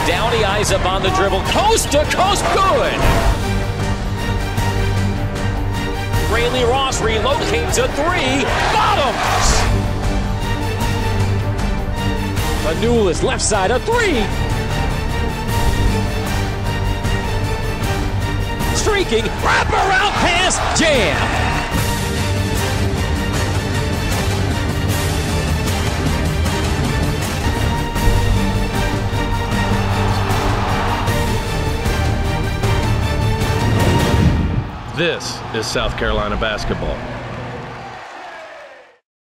Downey eyes up on the dribble. Coast to coast, good. Rayleigh Ross relocates a three. Bottoms. Anulis left side, a three. Streaking, wraparound pass, jam. This is South Carolina basketball.